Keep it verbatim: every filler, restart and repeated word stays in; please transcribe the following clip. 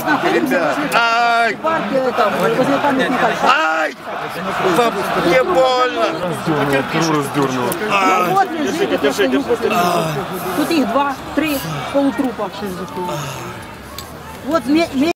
сейчас находимся возле парка, там, возле памятника. Ай! Мне больно! Ну вот лежит, это стою после него. Тут их два, три полутрупа. Вот